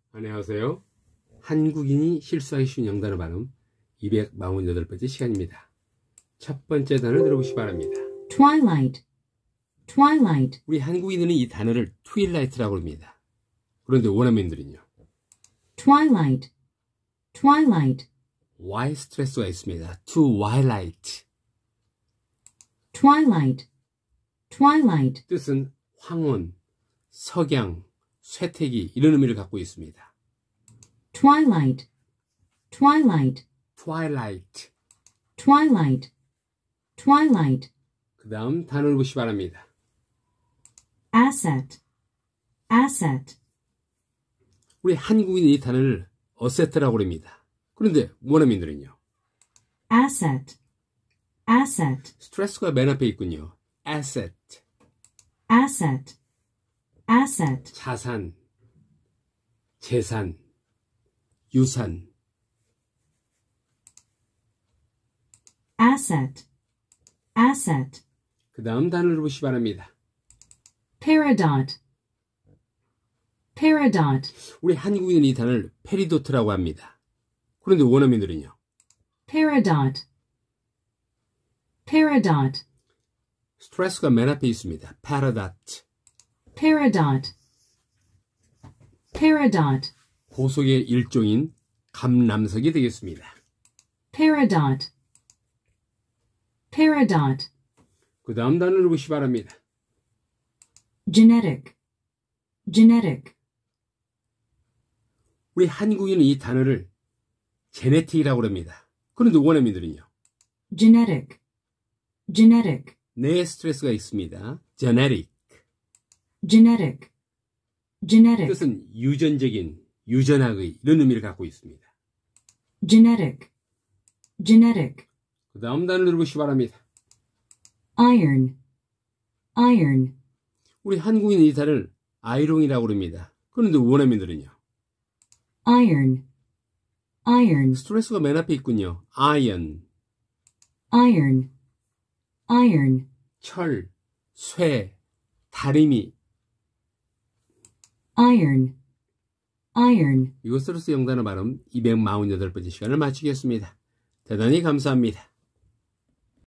안녕하세요. 한국인이 실수하기 쉬운 영단어 발음 248번째 시간입니다. 첫 번째 단어 들어보시기 바랍니다. twilight, twilight, 우리 한국인들은 이 단어를 트윌라이트라고 합니다. 그런데 원어민들은요. twilight, twilight, Y 스트레스가 있습니다. twilight. twilight, twilight, 뜻은 황혼, 석양, 쇠퇴기 이런 의미를 갖고 있습니다. twilight, twilight, twilight. twilight, twilight, 그 다음 단어를 보시기 바랍니다. asset, asset, 우리 한국인이 이 단어를 어세트라고 합니다. 그런데 원어민들은요. asset, asset, 스트레스가 맨 앞에 있군요. asset. asset, asset, 자산, 재산, 유산. asset, asset, 그 다음 단어를 보시기 바랍니다. peridot, peridot, 우리 한국인은 이 단어를 페리도트라고 합니다. 그런데 원어민들은요. peridot, peridot, 스트레스가 맨 앞에 있습니다. paradox. peridot, peridot, 고속의 일종인 감람석이 되겠습니다. peridot, peridot, 그 다음 단어를 보시기 바랍니다. genetic, genetic, 우리 한국인은 이 단어를 제네틱이라고 합니다. 그런데 원어민들은요. genetic, genetic, 뇌에 스트레스가 있습니다. genetic. genetic, genetic, 뜻은 유전적인, 유전학의 이런 의미를 갖고 있습니다. genetic, genetic, 그 다음 단어를 보시기 바랍니다. iron, iron, 우리 한국인은 이 단어를 아이롱이라고 합니다. 그런데 원어민들은요. iron, iron, 스트레스가 맨 앞에 있군요. iron, iron, iron, 철, 쇠, 다리미. iron, iron. 이것으로서 영단어 발음 248번째 시간을 마치겠습니다. 대단히 감사합니다.